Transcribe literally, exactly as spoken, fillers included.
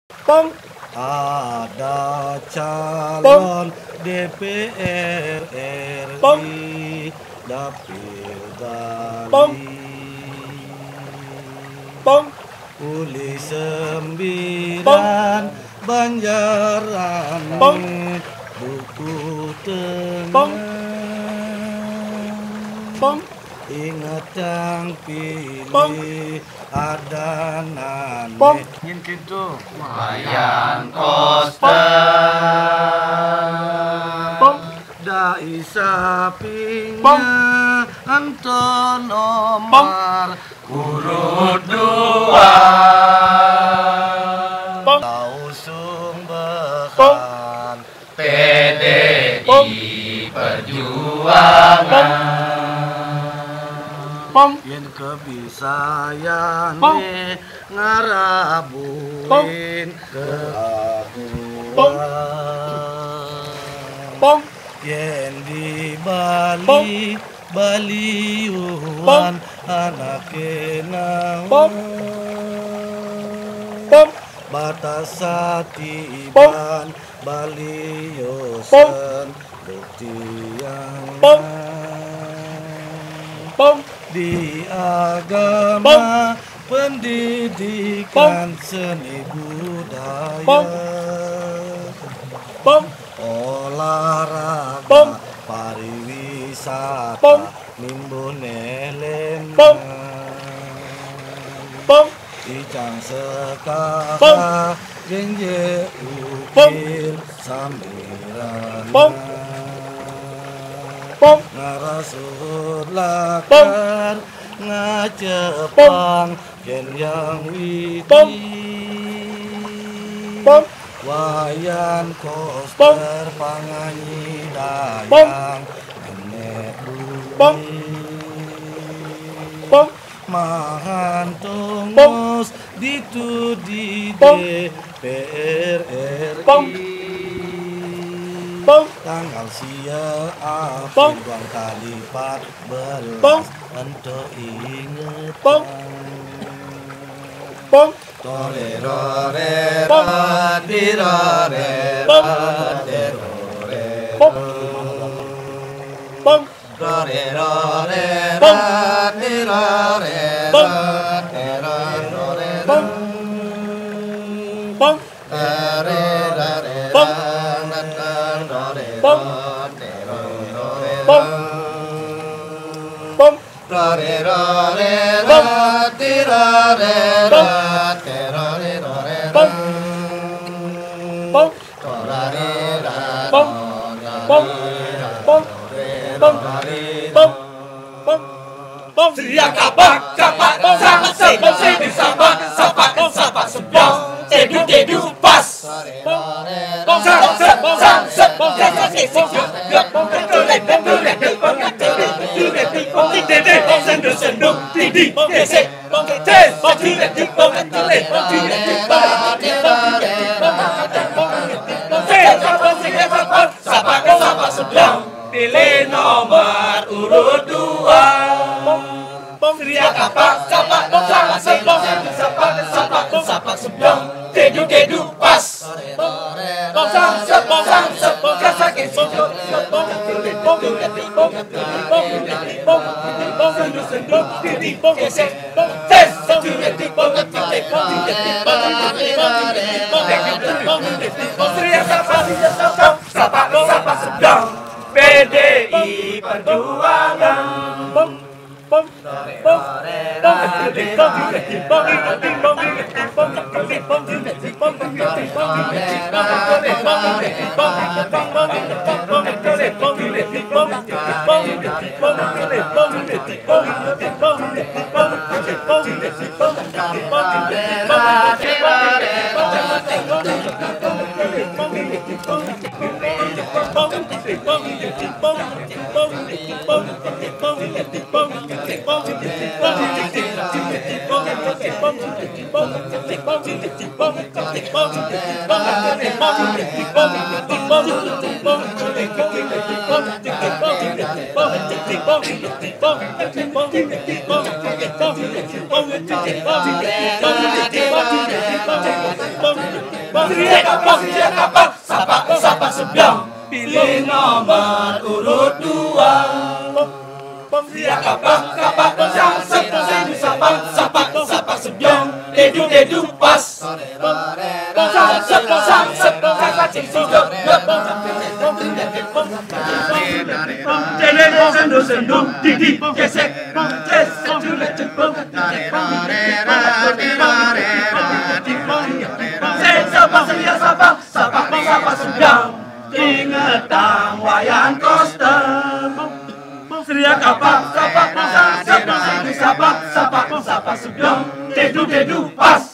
Pom. Ada Pom. calon D P R Pom. R I Dapil Pom. Bali Pom. Uli sembilan Banjaran Pom. Duku Pom. Tengah Pom. Ingat yang Pom. pilih ada nane Pom. Yin gitu Wayan Koster Pom. Dai sapinya Pom. Anton Omar urut dua Pom. Tausung Pom. bekan P D Pom. I Perjuangan Pom. Yen kebisayan Pom. we ngarabuin keaguan Pom. Yen di Pom. Bali Baliuan anak kenang Pom. Pom. batas satiban Baliosen bukti yang Pom. Pom. di agama pendidikan seni budaya Pom. Pom. olahraga Pom. pariwisata Pom. nimbun elem Pom. Pom. icang Pom. sekara genje ukir sambiran Pom. Pom. ngarasut lakar ngacepang ken yang Pom. witi Pom. wayan koster panganyi Pom. dayang nenek Pom. bumi Pom. mahan Pom. tunggus ditudi Pom. D P R Pom. R I Pom. tanggal sia Pom. April dua kali empat belas Pom. ento inget Pom. Pom. tore rore Pom. radi rore Pom. rade rore Pom. Pom. rore rore Pom. radi rore Pom. rade rore Pom. Pom. rare rare Pom. rore Pom. rade rore Pom. Pom. rore rore Pom. radi rore Pom. rade rore rore Pom. Pom. torare Pom. Pom. Pom. Pom. Pom. Pom. Pom. Teriak apa? Kapak sama sama sini sama sapa sapa seblong tedu tedu pas Pom. Bong sang sang bong sang sang bong sang sang sang yak bong sang tole bong tole bong sang tole tole bong ti tede bong sang do sendung ti di bong kesek bong te bong ti ti bong tole bong ti ti bong ti bong ti bong bong te bong sing sapa sapa sapa seblong pilih nomor urut dua Pom. teriak apa sapa bong sang sang bong sapa sapa sapa seblong tedu tedu pas bong sang sang bong sang sang bong sang bong bong tole bong ti bong ti bong ti bong bong sang do sendung ti di bong kesek bong tes bong ti ti bong ti ti bong ti ti bong ti ti bong ti ti bong ti bong ti ti bong teriak apa sapa sapa sapa seblong P D I Perjuangan Pom. Pom. Pom. Pom. Seria kapak, seria kapak, sapak, sapak sebyong. Pilih nomor urut dua. Seria kapak, kapak, sang, sepung, sedu, sapak, sapak, sapak sebyong. Dedu, dedu, pas. Sang, sepung, sang, sepung, kakak, cing, sijok, depong. Jelek, sendu, sendu, didi, gesek, jes, sejulet, cepung. Sabang seria sabang, sabang sabang sebyang. Ingetang wayan koster. Seria kapak, kapak, sang, sepung, sedu, sapak, sapak, sapak sebyang. Dedu, dedu, pas.